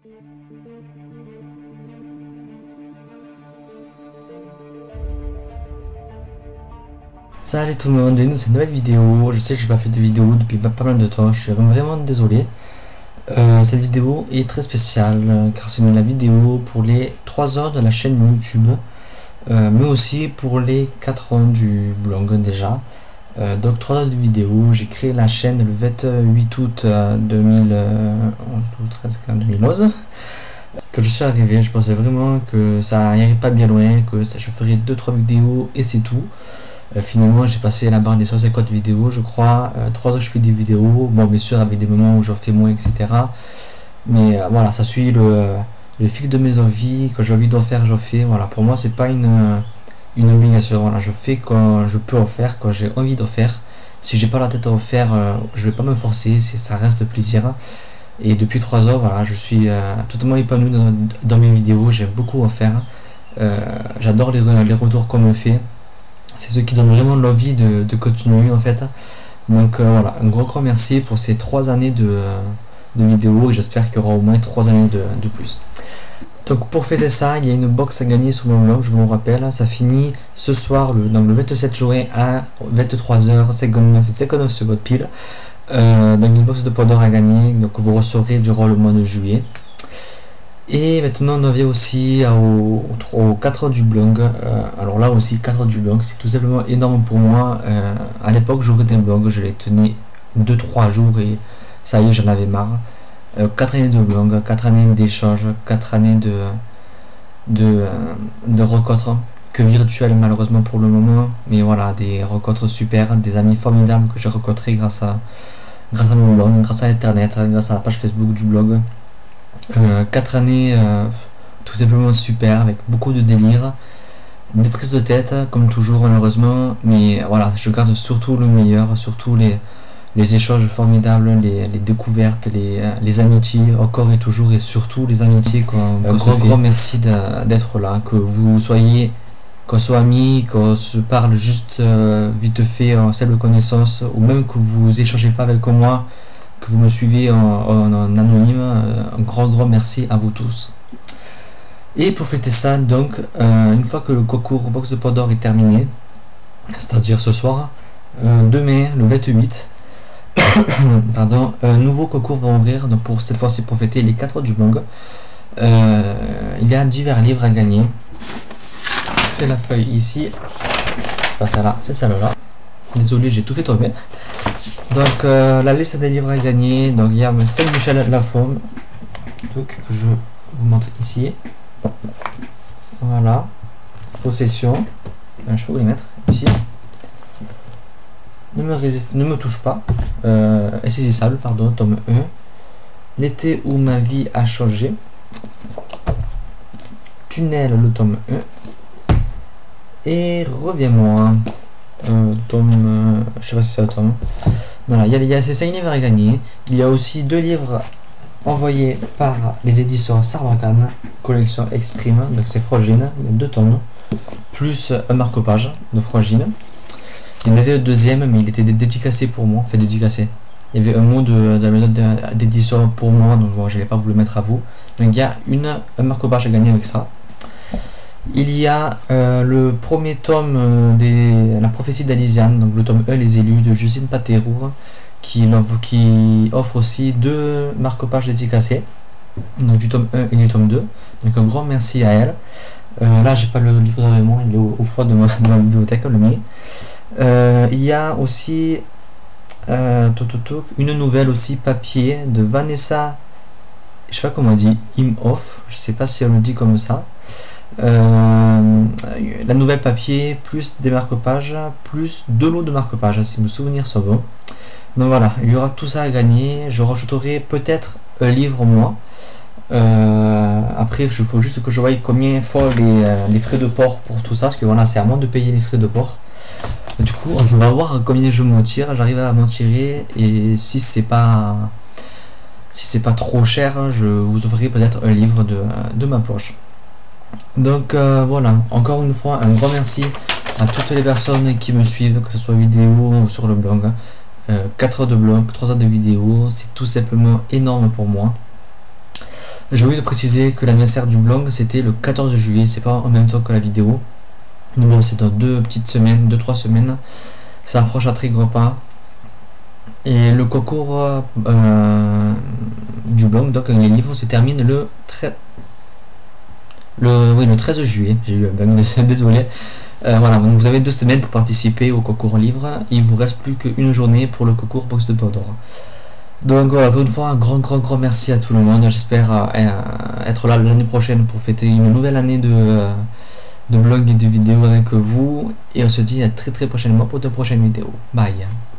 Salut tout le monde, bienvenue dans cette nouvelle vidéo. Je sais que j'ai pas fait de vidéo depuis pas mal de temps, je suis vraiment désolé. Cette vidéo est très spéciale car c'est la vidéo pour les 3 heures de la chaîne YouTube, mais aussi pour les 4 ans du blog déjà. Donc 3 heures de vidéo, j'ai créé la chaîne le 28 août 2011, que je suis arrivé. Je pensais vraiment que ça n'irait pas bien loin, que je ferais 2-3 vidéos et c'est tout. Finalement j'ai passé la barre des 150 vidéos je crois. 3 heures je fais des vidéos, bon bien sûr avec des moments où j'en fais moins etc, mais voilà, ça suit le fil de mes envies. Quand j'ai envie d'en faire j'en fais, voilà. Pour moi c'est pas une obligation, voilà. Je fais quand je peux en faire, quand j'ai envie d'en faire. Si j'ai pas la tête à en faire, je vais pas me forcer, ça reste plaisir. Et depuis 3 heures voilà, je suis totalement épanoui dans mes vidéos, j'aime beaucoup en faire. J'adore les retours qu'on me fait. C'est ce qui donne vraiment l'envie de continuer en fait. Donc voilà, un gros merci pour ces 3 années de vidéos, et j'espère qu'il y aura au moins 3 années de plus. Donc pour fêter ça, il y a une box à gagner sur mon blog, je vous le rappelle. Ça finit ce soir, donc le 27 juin à 23h59 secondes pile. Donc une box de Pandore à gagner, donc vous recevrez durant le mois de juillet. Et maintenant on en vient aussi aux 4 heures du blog. Alors là aussi 4 heures du blog, c'est tout simplement énorme pour moi. À l'époque j'ouvrais un blog, je l'ai tenu 2-3 jours et ça y est, j'en avais marre. 4 années de blog, 4 années d'échange, 4 années de rencontres, que virtuelles malheureusement pour le moment, mais voilà, des rencontres super, des amis formidables que j'ai rencontrés grâce à mon blog, grâce à internet, grâce à la page Facebook du blog. 4 années tout simplement super, avec beaucoup de délire, des prises de tête comme toujours malheureusement, mais voilà, je garde surtout le meilleur, surtout les échanges formidables, les découvertes, les amitiés encore et toujours, et surtout les amitiés un grand merci d'être là, que vous soyez, qu'on soit amis, qu'on se parle juste vite fait en simple connaissance, ou même que vous échangez pas avec moi, que vous me suivez en anonyme. Un grand merci à vous tous. Et pour fêter ça, donc une fois que le concours box de Pandore est terminé, c'est-à-dire ce soir, demain le 28 pardon, un nouveau concours va ouvrir, donc pour cette fois-ci pour fêter les 4 heures du blog. Il y a divers livres à gagner. J'ai la feuille ici, c'est pas celle-là, c'est celle-là, désolé j'ai tout fait tomber. Donc la liste des livres à gagner, donc il y a Saint-Michel Lafon, donc que je vous montre ici, voilà, Possession, je peux vous les mettre ici, ne me touche pas, Insaisissable, pardon, tome 1, L'été où ma vie a changé, Tunnel, le tome 1, et Reviens-moi, tome, je sais pas si c'est un tome. Voilà, il y a ces 5 livres à gagner. Il y a aussi 2 livres envoyés par les éditions Sarbacane, collection Exprime, donc c'est Frangine, il y a 2 tomes, plus un marque-page de Frangine. Il y en avait un deuxième, mais il était dédicacé pour moi, enfin dédicacé. Il y avait un mot de la méthode d'édition pour moi, donc bon, je n'allais pas vous le mettre à vous. Donc il y a un marque-page à gagner avec ça. Il y a le premier tome La prophétie d'Alysiane, donc le tome 1, Les élus, de Justine Paterour, qui offre aussi 2 marque-pages dédicacés, donc du tome 1 et du tome 2. Donc un grand merci à elle. Là j'ai pas le livre de Raymond, il est au fond de ma bibliothèque, le mien. Il y a aussi une nouvelle aussi papier de Vanessa, je sais pas comment on dit, Imhoff, je sais pas si on le dit comme ça. La nouvelle papier, plus des marque-pages, plus 2 lots de marque-pages, si mes souvenirs sont bons. Donc voilà, il y aura tout ça à gagner. Je rajouterai peut-être un livre moi. Après, il faut juste que je voie combien font les frais de port pour tout ça, parce que voilà, c'est à moi de payer les frais de port. Du coup, on va voir combien je m'en tire. J'arrive à m'en tirer, et si c'est pas trop cher, je vous offrirai peut-être un livre de ma poche. Donc voilà, encore une fois un grand merci à toutes les personnes qui me suivent, que ce soit vidéo ou sur le blog. 4 heures de blog, 3 heures de vidéo, c'est tout simplement énorme pour moi. J'ai oublié de préciser que l'anniversaire du blog c'était le 14 juillet, c'est pas en même temps que la vidéo. Mais bon, c'est dans 2-3 semaines. Ça approche à très grands pas. Et le concours du blog, donc les livres, se termine le 13 juillet. J'ai eu un bug, désolé. Voilà, donc vous avez 2 semaines pour participer au concours livre. Il vous reste plus qu'une journée pour le concours box de Pandore. Donc voilà, encore une fois, un grand merci à tout le monde. J'espère être là l'année prochaine pour fêter une nouvelle année de blog et de vidéos avec vous. Et on se dit à très prochainement pour de prochaines vidéos. Bye.